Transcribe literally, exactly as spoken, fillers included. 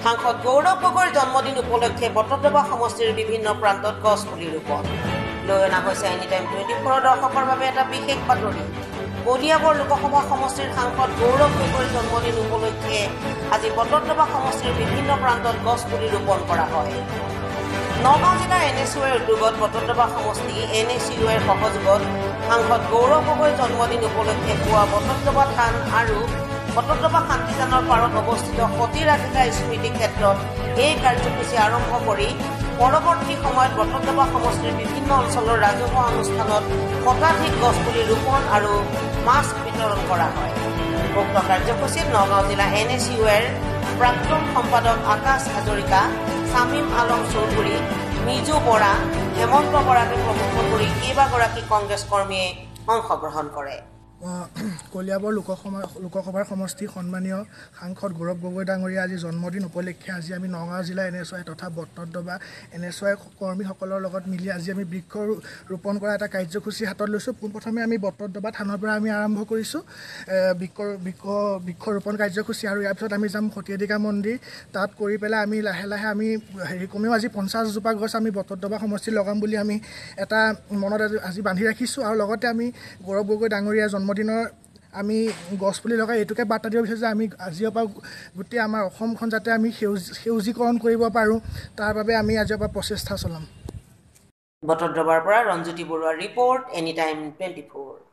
সাংসদ গৌৰৱ গগৈৰ জন্মদিন উপলক্ষে বটদ্ৰৱা সমষ্টিৰ বিভিন্ন প্ৰান্তত গছ পুলি ৰোপণ লৈ অনা হৈছে এনি টাইম টুৱেণ্টি ফ'ৰৰ দৰ্শকৰ বাবে এটা বিশেষ বাতৰি। কলিয়াবৰ লোকসভা সমষ্টিৰ সাংসদ গৌৰৱ গগৈৰ জন্মদিন উপলক্ষে আজি বটদ্ৰৱা সমষ্টিৰ বিভিন্ন প্ৰান্তত গছ পুলি ৰোপণ কৰা হয়। নগাঁও জিলাৰ এন এছ ইউৰ উদ্যোগত বটদ্ৰৱা সমষ্টি এন এছ ইউৰ সহযোগত সাংসদ গৌৰৱ গগৈৰ জন্মদিন উপলক্ষে পুৱা বটদ্ৰৱা থান আৰু বটদ্ৰৱা শান্তিজানৰ পাৰত অৱস্থিত সতী ৰাধিকা স্মৃতি ক্ষেত্ৰত এই কাৰ্যসূচী আৰম্ভ কৰি পৰৱৰ্তী সময়ত বটদ্ৰৱা সমষ্টিৰ বিভিন্ন অঞ্চলৰ ৰাজহুৱা অনুষ্ঠানত শতাধিক গছপুলি ৰোপণ আৰু মাস্ক বিতৰণ কৰা হয়। উক্ত কাৰ্যসূচীত নগাঁও জিলা এন এছ ইউৰ প্ৰাক্তন সম্পাদক আকাশ হাজৰিকা, শামীম আলম চৌধুৰী, নিজু বৰা, হেমন্ত বৰাকে প্ৰমুখ কৰি কেইবাগৰাকী কংগ্ৰেছ কৰ্মীয়ে অংশগ্ৰহণ কৰে। কলিয়াবৰ লোকসভা লোকসভাৰ সমষ্টিৰ সন্মানীয় সাংসদ গৌৰৱ গগৈ ডাঙৰীয়া আজি জন্মদিন উপলক্ষে আজি আমি নগাঁও জিলা এন এছ ৱাই তথা বটদ্ৰৱা এন এছ ৱাই কৰ্মীসকলৰ লগত মিলি আজি আমি বৃক্ষ ৰোপণ কৰা এটা কাৰ্যসূচী হাতত লৈছোঁ। পোনপ্ৰথমে আমি বটদ্ৰৱা থানৰ পৰা আমি আৰম্ভ কৰিছোঁ বৃক্ষ বৃক্ষ বৃক্ষ ৰোপণ কাৰ্যসূচী, আৰু ইয়াৰ পিছত আমি যাম সতীৰাধিকা মন্দিৰ। তাত কৰি পেলাই আমি লাহে লাহে আমি হেৰি কমেও আজি পঞ্চাছজোপা গছ আমি বটদ্ৰৱা সমষ্টিত লগাম বুলি আমি এটা মনত আজি বান্ধি ৰাখিছোঁ। আৰু লগতে আমি গৌৰৱ গগৈ ডাঙৰীয়া জন্মদিনৰ আমি গছপুলি লগাই এইটোকে বাৰ্তা দিব বিচাৰিছোঁ যে আমি আজিৰ পৰা গোটেই আমাৰ অসমখন যাতে আমি সেউজ সেউজীকৰণ কৰিব পাৰোঁ, তাৰ বাবে আমি আজিৰ পৰা প্ৰচেষ্টা চলাম। বটদ্ৰৱাৰ পৰা ৰঞ্জুতি বৰুৱাৰ report, any time twenty four.